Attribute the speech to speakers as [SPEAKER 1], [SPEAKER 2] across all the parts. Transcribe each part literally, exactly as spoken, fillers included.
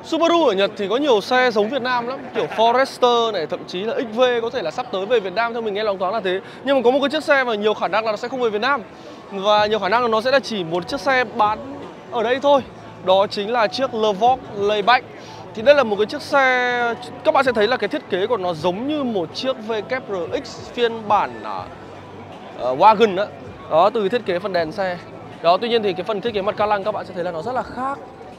[SPEAKER 1] Subaru ở Nhật thì có nhiều xe giống Việt Nam lắm, kiểu Forester này, thậm chí là ích vê có thể là sắp tới về Việt Nam, theo mình nghe loáng thoáng là thế. Nhưng mà có một cái chiếc xe mà nhiều khả năng là nó sẽ không về Việt Nam, và nhiều khả năng là nó sẽ là chỉ một chiếc xe bán ở đây thôi. Đó chính là chiếc Levoque Layback. Thì đây là một cái chiếc xe, các bạn sẽ thấy là cái thiết kế của nó giống như một chiếc vê kép rờ ích phiên bản uh, Wagon đó. Đó, từ thiết kế phần đèn xe. Đó, tuy nhiên thì cái phần thiết kế mặt ca lăng các bạn sẽ thấy là nó rất là khác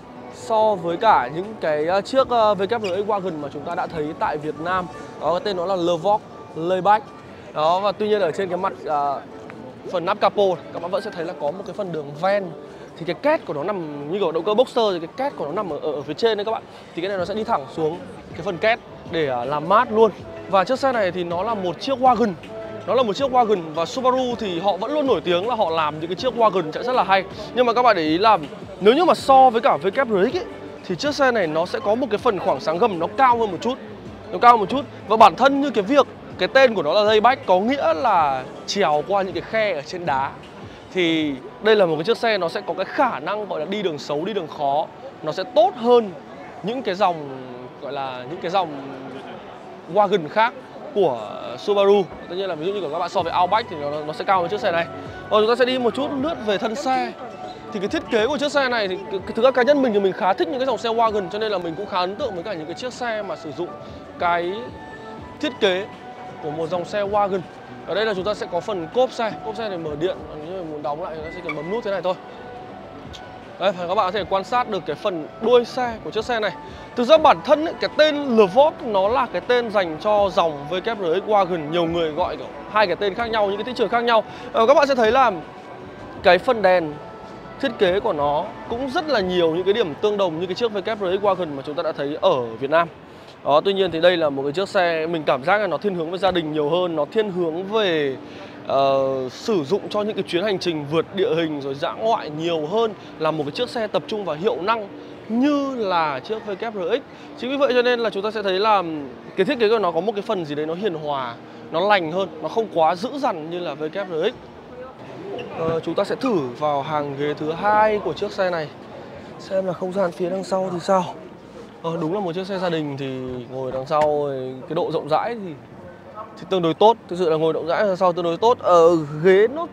[SPEAKER 1] so với cả những cái chiếc vê kép rờ ích Wagon mà chúng ta đã thấy tại Việt Nam. Đó, cái tên nó là Levoque Layback. Đó, và tuy nhiên ở trên cái mặt uh, phần nắp capo các bạn vẫn sẽ thấy là có một cái phần đường ven. Thì cái két của nó nằm như kiểu động cơ Boxster, thì cái két của nó nằm ở, ở phía trên đấy các bạn. Thì cái này nó sẽ đi thẳng xuống cái phần két để uh, làm mát luôn. Và chiếc xe này thì nó là một chiếc wagon. Nó là một chiếc wagon, và Subaru thì họ vẫn luôn nổi tiếng là họ làm những cái chiếc wagon chạy rất là hay. Nhưng mà các bạn để ý là nếu như mà so với cả vê kép rờ ích ấy, thì chiếc xe này nó sẽ có một cái phần khoảng sáng gầm nó cao hơn một chút. Nó cao hơn một chút. Và bản thân như cái việc cái tên của nó là Layback có nghĩa là trèo qua những cái khe ở trên đá. Thì đây là một cái chiếc xe nó sẽ có cái khả năng gọi là đi đường xấu, đi đường khó. Nó sẽ tốt hơn những cái dòng gọi là những cái dòng wagon khác của Subaru. Tất nhiên là ví dụ như của các bạn so với Outback thì nó, nó sẽ cao hơn chiếc xe này. Rồi chúng ta sẽ đi một chút lướt về thân xe. Thì cái thiết kế của chiếc xe này thì thực ra cá nhân mình thì mình khá thích những cái dòng xe wagon, cho nên là mình cũng khá ấn tượng với cả những cái chiếc xe mà sử dụng cái thiết kế của một dòng xe wagon. Ở đây là chúng ta sẽ có phần cốp xe. Cốp xe này mở điện, nếu mà muốn đóng lại chúng ta sẽ cần bấm nút thế này thôi. Đây, các bạn có thể quan sát được cái phần đuôi xe của chiếc xe này. Thực ra bản thân ấy, cái tên Levoque nó là cái tên dành cho dòng vê kép rờ ích Wagon. Nhiều người gọi kiểu hai cái tên khác nhau, những cái thị trường khác nhau. ờ, Các bạn sẽ thấy là cái phần đèn thiết kế của nó cũng rất là nhiều những cái điểm tương đồng như cái chiếc vê kép rờ ích Wagon mà chúng ta đã thấy ở Việt Nam. Đó, tuy nhiên thì đây là một cái chiếc xe mình cảm giác là nó thiên hướng với gia đình nhiều hơn. Nó thiên hướng về uh, sử dụng cho những cái chuyến hành trình vượt địa hình rồi dã ngoại nhiều hơn là một cái chiếc xe tập trung vào hiệu năng như là chiếc vê kép rờ ích. Chính vì vậy cho nên là chúng ta sẽ thấy là cái thiết kế của nó có một cái phần gì đấy nó hiền hòa, nó lành hơn, nó không quá dữ dằn như là vê kép rờ ích. uh, Chúng ta sẽ thử vào hàng ghế thứ hai của chiếc xe này, xem là không gian phía đằng sau thì sao. Ờ, đúng là một chiếc xe gia đình thì ngồi đằng sau cái độ rộng rãi thì, thì tương đối tốt. Thực sự là ngồi rộng rãi đằng sau tương đối tốt. Ở ghế nó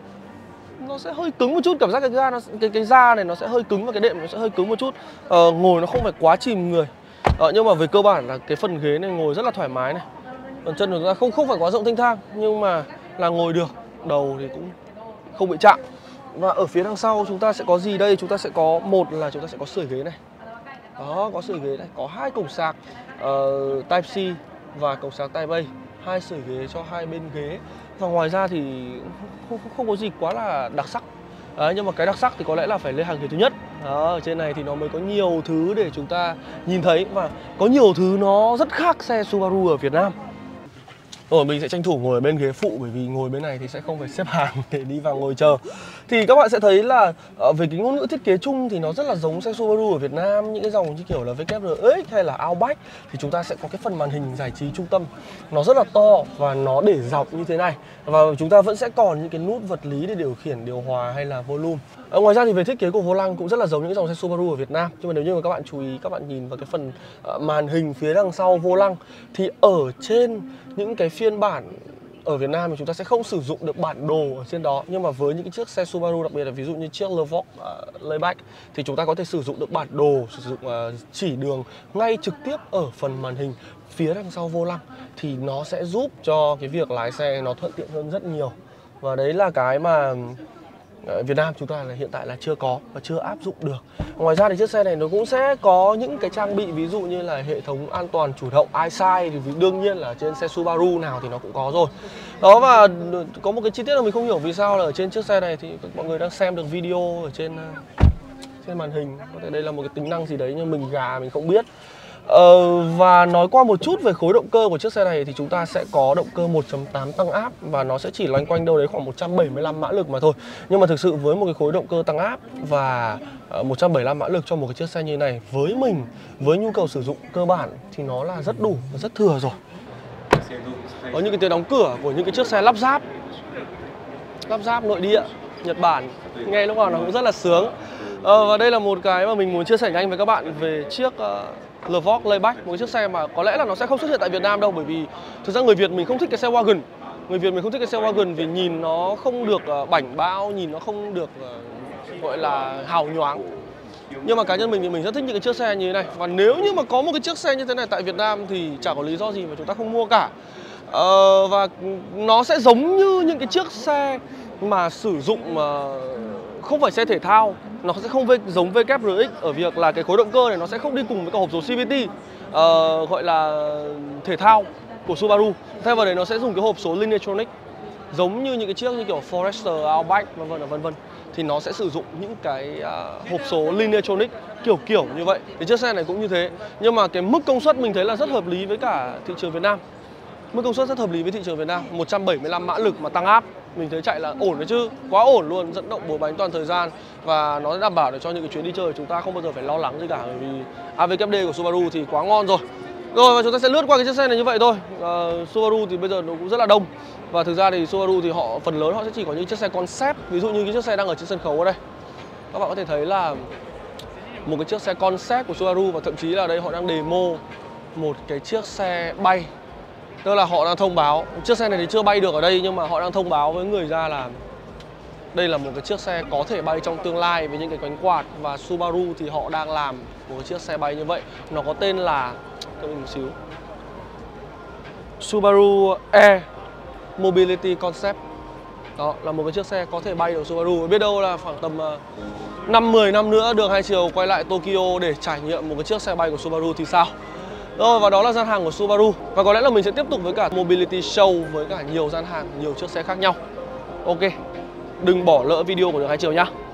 [SPEAKER 1] nó sẽ hơi cứng một chút, cảm giác cái da nó cái cái da này nó sẽ hơi cứng và cái đệm nó sẽ hơi cứng một chút. Ờ, ngồi nó không phải quá chìm người. Ờ, nhưng mà về cơ bản là cái phần ghế này ngồi rất là thoải mái này. Phần chân của chúng ta không không phải quá rộng thênh thang nhưng mà là ngồi được, đầu thì cũng không bị chạm. Và ở phía đằng sau chúng ta sẽ có gì đây? Chúng ta sẽ có một là chúng ta sẽ có sưởi ghế này. Đó, có sưởi ghế này, có hai cổng sạc uh, Type-C và cổng sạc Type-A, hai sưởi ghế cho hai bên ghế. Và ngoài ra thì không, không có gì quá là đặc sắc. Đấy, nhưng mà cái đặc sắc thì có lẽ là phải lên hàng ghế thứ nhất. Đó, ở trên này thì nó mới có nhiều thứ để chúng ta nhìn thấy, và có nhiều thứ nó rất khác xe Subaru ở Việt Nam. Rồi mình sẽ tranh thủ ngồi ở bên ghế phụ, bởi vì ngồi bên này thì sẽ không phải xếp hàng để đi vào ngồi chờ. Thì các bạn sẽ thấy là về cái ngôn ngữ thiết kế chung thì nó rất là giống xe Subaru ở Việt Nam. Những cái dòng như kiểu là vê kép rờ ích hay là Outback thì chúng ta sẽ có cái phần màn hình giải trí trung tâm. Nó rất là to và nó để dọc như thế này. Và chúng ta vẫn sẽ còn những cái nút vật lý để điều khiển điều hòa hay là volume. À, ngoài ra thì về thiết kế của vô lăng cũng rất là giống những cái dòng xe Subaru ở Việt Nam. Nhưng mà nếu như mà các bạn chú ý, các bạn nhìn vào cái phần uh, màn hình phía đằng sau vô lăng thì ở trên những cái phiên bản ở Việt Nam thì chúng ta sẽ không sử dụng được bản đồ ở trên đó. Nhưng mà với những cái chiếc xe Subaru, đặc biệt là ví dụ như chiếc Levoque uh, Layback thì chúng ta có thể sử dụng được bản đồ, sử dụng uh, chỉ đường ngay trực tiếp ở phần màn hình phía đằng sau vô lăng. Thì nó sẽ giúp cho cái việc lái xe nó thuận tiện hơn rất nhiều. Và đấy là cái mà Việt Nam chúng ta là hiện tại là chưa có và chưa áp dụng được. Ngoài ra thì chiếc xe này nó cũng sẽ có những cái trang bị ví dụ như là hệ thống an toàn chủ động EyeSight, thì đương nhiên là trên xe Subaru nào thì nó cũng có rồi. Đó, và có một cái chi tiết mà mình không hiểu vì sao là ở trên chiếc xe này thì mọi người đang xem được video ở trên trên màn hình. Có thể đây là một cái tính năng gì đấy nhưng mình gà mình không biết. Ờ, và nói qua một chút về khối động cơ của chiếc xe này thì chúng ta sẽ có động cơ một chấm tám tăng áp và nó sẽ chỉ loanh quanh đâu đấy khoảng một trăm bảy mươi lăm mã lực mà thôi. Nhưng mà thực sự với một cái khối động cơ tăng áp và một trăm bảy mươi lăm mã lực cho một cái chiếc xe như này, với mình, với nhu cầu sử dụng cơ bản thì nó là rất đủ và rất thừa rồi. Có những cái tiếng đóng cửa của những cái chiếc xe lắp ráp lắp ráp nội địa Nhật Bản, nghe lúc nào nó cũng rất là sướng. Ờ, và đây là một cái mà mình muốn chia sẻ nhanh với các bạn về chiếc uh, Levoque Layback, một cái chiếc xe mà có lẽ là nó sẽ không xuất hiện tại Việt Nam đâu, bởi vì thực ra người Việt mình không thích cái xe wagon. Người Việt mình không thích cái xe wagon vì nhìn nó không được uh, bảnh bao, nhìn nó không được uh, gọi là hào nhoáng. Nhưng mà cá nhân mình thì mình rất thích những cái chiếc xe như thế này. Và nếu như mà có một cái chiếc xe như thế này tại Việt Nam thì chả có lý do gì mà chúng ta không mua cả. Ờ, và nó sẽ giống như những cái chiếc xe mà sử dụng uh, không phải xe thể thao. Nó sẽ không giống vê kép rờ ích ở việc là cái khối động cơ này nó sẽ không đi cùng với cả hộp số xê vê tê uh, gọi là thể thao của Subaru. Thay vào đấy nó sẽ dùng cái hộp số Lineartronic giống như những cái chiếc như kiểu Forester, Outback vân vân vân vân. Thì nó sẽ sử dụng những cái uh, hộp số Lineartronic kiểu kiểu như vậy. Thì chiếc xe này cũng như thế. Nhưng mà cái mức công suất mình thấy là rất hợp lý với cả thị trường Việt Nam. Mức công suất rất hợp lý với thị trường Việt Nam, một trăm bảy mươi lăm mã lực mà tăng áp. Mình thấy chạy là ổn đấy chứ, quá ổn luôn, dẫn động bốn bánh toàn thời gian. Và nó đảm bảo để cho những cái chuyến đi chơi chúng ta không bao giờ phải lo lắng gì cả. Bởi vì a vê kép đê của Subaru thì quá ngon rồi. Rồi và chúng ta sẽ lướt qua cái chiếc xe này như vậy thôi. uh, Subaru thì bây giờ nó cũng rất là đông. Và thực ra thì Subaru thì họ phần lớn họ sẽ chỉ có những chiếc xe concept. Ví dụ như cái chiếc xe đang ở trên sân khấu ở đây, các bạn có thể thấy là một cái chiếc xe concept của Subaru. Và thậm chí là đây họ đang demo một cái chiếc xe bay. Tức là họ đang thông báo, chiếc xe này thì chưa bay được ở đây, nhưng mà họ đang thông báo với người ra là đây là một cái chiếc xe có thể bay trong tương lai với những cái cánh quạt. Và Subaru thì họ đang làm một cái chiếc xe bay như vậy. Nó có tên là, cho mình một xíu, Subaru Air Mobility Concept. Đó là một cái chiếc xe có thể bay được Subaru. Biết đâu là khoảng tầm năm mười năm nữa đường hai chiều quay lại Tokyo để trải nghiệm một cái chiếc xe bay của Subaru thì sao. Rồi và đó là gian hàng của Subaru. Và có lẽ là mình sẽ tiếp tục với cả Mobility Show với cả nhiều gian hàng, nhiều chiếc xe khác nhau. Ok, đừng bỏ lỡ video của đường hai chiều nhá.